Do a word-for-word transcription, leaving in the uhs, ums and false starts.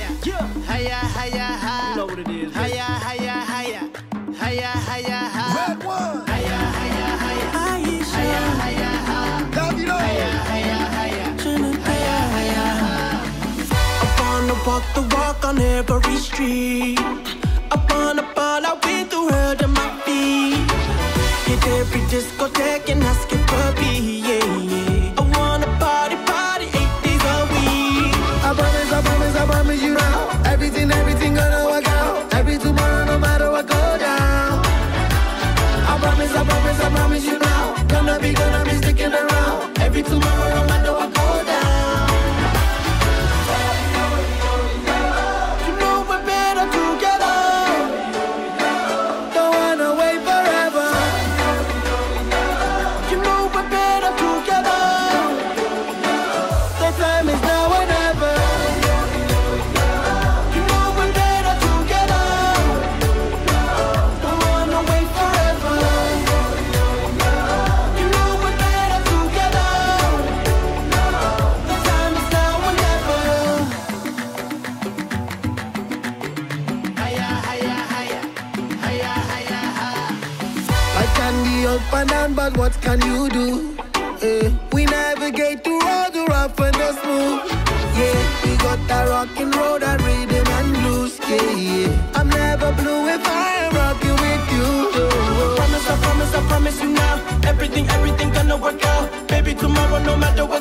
higher, higher, higher, higher. You know what it is. Higher, higher, higher, higher, higher, higher. Red one. Higher, higher, higher, higher, higher, higher. Davido. Higher, higher, higher, higher, higher, higher. I wanna walk the walk on every street. I wanna fall out with the world at my feet. Hit every discotheque and ask it for me, yeah, yeah. I wanna party, party eight days a week. I promise, I promise, I promise you now. Everything, everything gonna work out. Every tomorrow, no matter what go down. I promise, I promise, I promise you now. Gonna be, gonna be sticking around. Every tomorrow, no matter what go down. You know we're better together. Don't wanna wait forever. You know we're better together. The time is now or never. You know we're better together. Don't wanna wait forever. You know we're better together. The time is now or never. Higher, higher, higher, higher, higher, higher. I can be up and down, but what can you do? Eh, we navigate through all the rough and the smooth. Yeah, we got that rockin' road, that rhythm and blues. Yeah, yeah. I'm never blue if I am rocking with you. Promise, I promise, I promise you now. Everything, everything gonna work out. Baby, tomorrow, no matter what.